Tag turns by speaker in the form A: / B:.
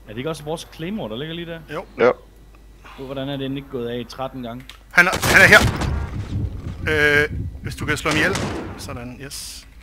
A: Er det ikke også vores Claymore, der ligger lige der?
B: Jo.
C: Ja.
A: Hvordan er den ikke gået af 13 gange?
B: Han er her. Hvis du kan slå ham ihjel. Sådan, yes.